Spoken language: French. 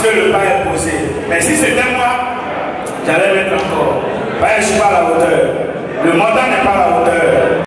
que le pas est posé. Mais si c'était moi, j'allais mettre encore. Je ne suis pas à la hauteur. Le montant n'est pas à la hauteur.